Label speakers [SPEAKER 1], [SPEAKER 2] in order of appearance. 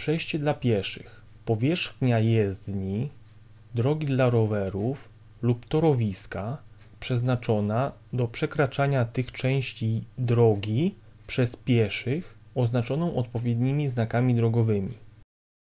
[SPEAKER 1] przejście dla pieszych, powierzchnia jezdni, drogi dla rowerów lub torowiska przeznaczona do przekraczania tych części drogi przez pieszych oznaczoną odpowiednimi znakami drogowymi.